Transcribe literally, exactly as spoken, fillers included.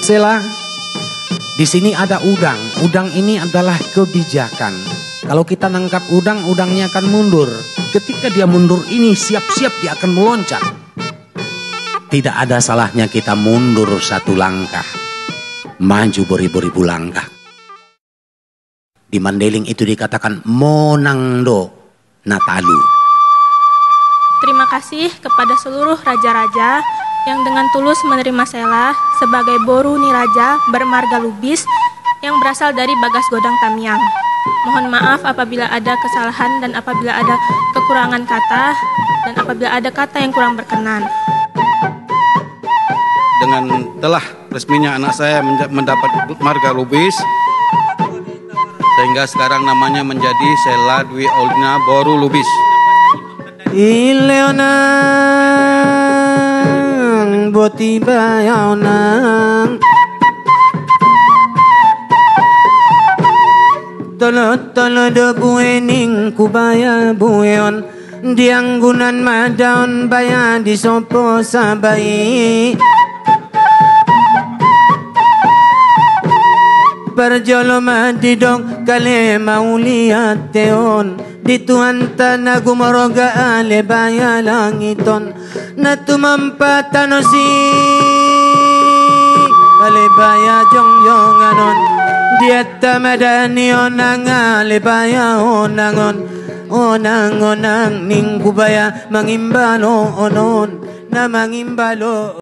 Sela, di sini ada udang. Udang ini adalah kebijakan. Kalau kita nangkap udang, udangnya akan mundur. Ketika dia mundur ini siap-siap dia akan meloncat. Tidak ada salahnya kita mundur satu langkah, maju beribu-ribu langkah. Di Mandailing itu dikatakan monangdo natalu. Terima kasih kepada seluruh raja-raja yang dengan tulus menerima Sela sebagai Boru Niraja bermarga Lubis yang berasal dari Bagas Godang Tamiang. Mohon maaf apabila ada kesalahan dan apabila ada kekurangan kata dan apabila ada kata yang kurang berkenan. Dengan telah resminya anak saya mendapat marga Lubis, sehingga sekarang namanya menjadi Sela Dwi Aulina Boru Lubis. Ileonang boti bayaonang tolo tolo do buening kubaya bueon dianggunan madaon baya di sopo sabai Perjolo madidong kale mauliateon dituan tanah gumoroga ale baya langiton na tumampatano si ale baya jong jong anon diata madani onang ale baya onangon onang onang ning kubaya mangimbalo onon na mangimbalo